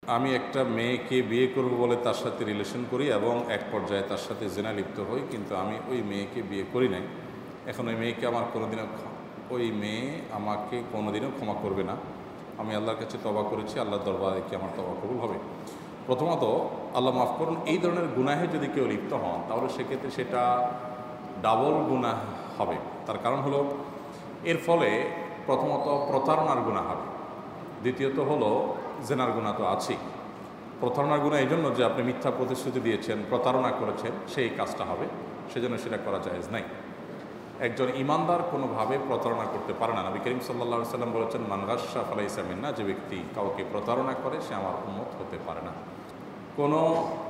আমি একটা মেয়েকে বিয়ে করব বলে তার সাথে রিলেশন করি এবং এক পর্যায়ে তার সাথে জেনা লিপ্ত হই, কিন্তু আমি ওই মেয়েকে বিয়ে করি নাই। এখন ওই মেয়েকে আমার কোনোদিনও ওই মেয়ে আমাকে কোনোদিনও ক্ষমা করবে না। আমি আল্লাহর কাছে তওবা করেছি, আল্লাহর দরবারে কি আমার তওবা কবুল হবে? প্রথমত আল্লাহ মাফ করুন, এই ধরনের গুনাহে যদি কেউ লিপ্ত হন তাহলে সেক্ষেত্রে সেটা ডাবল গুনাহ হবে। তার কারণ হলো এর ফলে প্রথমত প্রতারণার গুনাহ হবে, দ্বিতীয়ত হলো জেনার গুনাহ তো আছেই। প্রতারণার গুনাহ এই জন্য যে আপনি মিথ্যা প্রতিশ্রুতি দিয়েছেন, প্রতারণা করেছেন, সেই কাজটা হবে, সেজন্য সেটা করা জায়েজ নাই। একজন ইমানদার কোনোভাবে প্রতারণা করতে পারে না। নবী করিম সাল্লাল্লাহু আলাইহি সাল্লাম বলেছেন, মান গাশশা ফালাইসা মিন্না, যে ব্যক্তি কাউকে প্রতারণা করে সে আমার উম্মত হতে পারে না। কোনো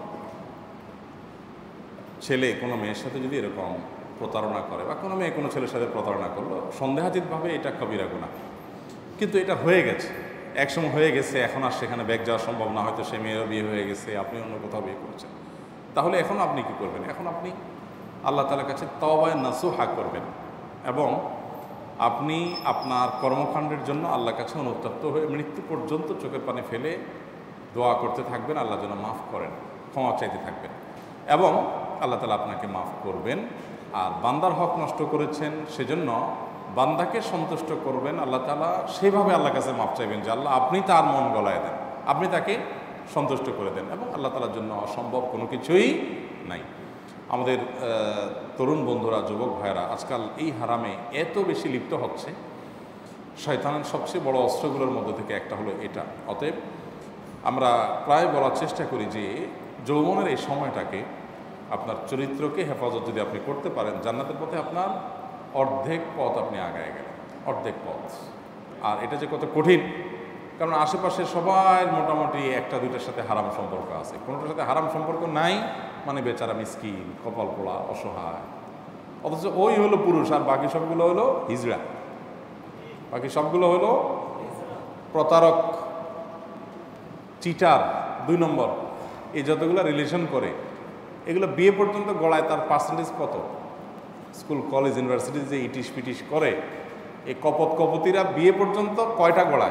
ছেলে কোনো মেয়ের সাথে যদি এরকম প্রতারণা করে বা কোনো মেয়ে কোনো ছেলের সাথে প্রতারণা করলো, সন্দেহাতীতভাবে এটা কবিরা গুনাহ। কিন্তু এটা হয়ে গেছে, একসময় হয়ে গেছে, এখন আর সেখানে ব্যাক যাওয়া সম্ভব না। হয়তো সে মেয়েরও বিয়ে হয়ে গেছে, আপনি অন্য কোথাও বিয়ে করেছেন, তাহলে এখন আপনি কি করবেন? এখন আপনি আল্লাহ তাআলার কাছে তওবায়ে নাসুহা করবেন এবং আপনি আপনার কর্মকাণ্ডের জন্য আল্লাহর কাছে অনুতপ্ত হয়ে মৃত্যু পর্যন্ত চোখের পানি ফেলে দোয়া করতে থাকবেন, আল্লাহ যেন মাফ করেন, ক্ষমা চাইতে থাকবেন এবং আল্লাহ তাআলা আপনাকে মাফ করবেন। আর বান্দার হক নষ্ট করেছেন, সেজন্য বান্দাকে সন্তুষ্ট করবেন আল্লাহ তাআলা, সেইভাবে আল্লাহর কাছে মাফ চাইবেন যে আল্লাহ আপনি তার মন গলায় দেন, আপনি তাকে সন্তুষ্ট করে দেন, এবং আল্লাহ তাআলার জন্য অসম্ভব কোনো কিছুই নাই। আমাদের তরুণ বন্ধুরা, যুবক ভাইয়েরা আজকাল এই হারামে এত বেশি লিপ্ত হচ্ছে, শয়তানের সবচেয়ে বড় অস্ত্রগুলোর মধ্যে থেকে একটা হলো এটা। অতএব আমরা প্রায় বলার চেষ্টা করি যে যৌবনের এই সময়টাকে আপনার চরিত্রকে হেফাজত যদি আপনি করতে পারেন, জান্নাতের পথে আপনার অর্ধেক পথ আপনি আগায় গেলেন, অর্ধেক পথ। আর এটা যে কত কঠিন, কারণ আশেপাশে সবাই মোটামুটি একটা দুইটার সাথে হারাম সম্পর্ক আছে, কোনোটার সাথে হারাম সম্পর্ক নাই, মানে বেচারা মিসকিন, কপাল পোড়া, অসহায়। অথচ ওই হলো পুরুষ, আর বাকি সবগুলো হলো হিজড়া, বাকি সবগুলো হলো প্রতারক, চিটার, 2 নম্বর। এই যতগুলো রিলেশন করে এগুলো বিয়ে পর্যন্ত গড়ায়, তার পার্সেন্টেজ কত? স্কুল, কলেজ, ইউনিভার্সিটি যে ইটিশ পিটিশ করে, এই কপতিরা বিয়ে পর্যন্ত কয়টা গড়ায়?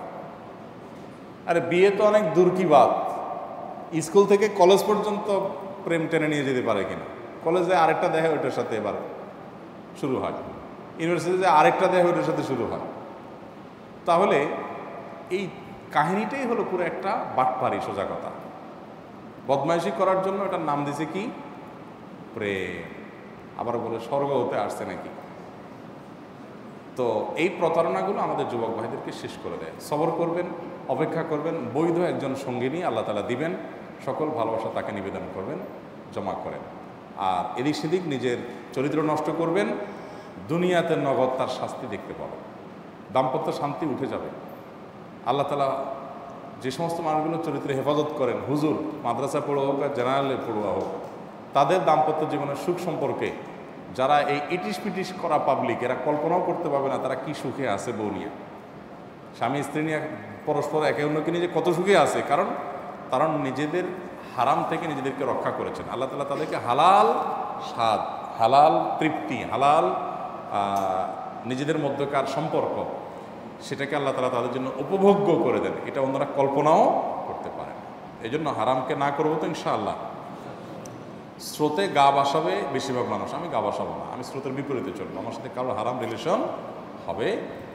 আরে বিয়ে তো অনেক দূর কি বাত, স্কুল থেকে কলেজ পর্যন্ত প্রেম টেনে নিয়ে যেতে পারে কিনা। কলেজে আরেকটা দেখে ওইটার সাথে এবার শুরু হয়, ইউনিভার্সিটিতে আরেকটা দেখে ওইটার সাথে শুরু হয়। তাহলে এই কাহিনীটাই হলো পুরো একটা বাটপারি, সোজা কথা। বদমাইশি করার জন্য এটার নাম দিছে কি? প্রেম। আবার বলে স্বর্গ হতে আসছে নাকি। তো এই প্রতারণাগুলো আমাদের যুবক ভাইদেরকে শেষ করে দেয়। সবর করবেন, অপেক্ষা করবেন, বৈধ একজন সঙ্গিনী আল্লাহ তাআলা দিবেন, সকল ভালোবাসা তাকে নিবেদন করবেন, জমা করেন। আর এদিক সেদিক নিজের চরিত্র নষ্ট করবেন, দুনিয়াতে নগদ তার শাস্তি দেখতে পাবেন, দাম্পত্য শান্তি উঠে যাবে। আল্লাহ তাআলা যে সমস্ত মানুষগুলো চরিত্রে হেফাজত করেন, হুজুর, মাদ্রাসা পড়ুয়া হোক আর জেনারেলে পড়ুয়া হোক, তাদের দাম্পত্য জীবনের সুখ সম্পর্কে যারা এই ইটিশ পিটিশ করা পাবলিক, এরা কল্পনাও করতে পারবে না তারা কি সুখে আছে বউ নিয়ে। স্বামী স্ত্রী নিয়ে পরস্পর একে অন্যকে নিয়ে যে কত সুখে আছে, কারণ তারা নিজেদের হারাম থেকে নিজেদেরকে রক্ষা করেছেন। আল্লাহ তাআলা তাদেরকে হালাল স্বাদ, হালাল তৃপ্তি, হালাল নিজেদের মধ্যকার সম্পর্ক, সেটাকে আল্লাহ তাআলা তাদের জন্য উপভোগ্য করে দেন। এটা অন্যরা কল্পনাও করতে পারে না। এই জন্য হারামকে না করবো তো ইনশাআল্লাহ। স্রোতে গা ভাসাবে বেশিরভাগ মানুষ, আমি গা ভাসাবো না, আমি স্রোতের বিপরীতে চলবো, আমার সাথে কারো হারাম রিলেশন হবে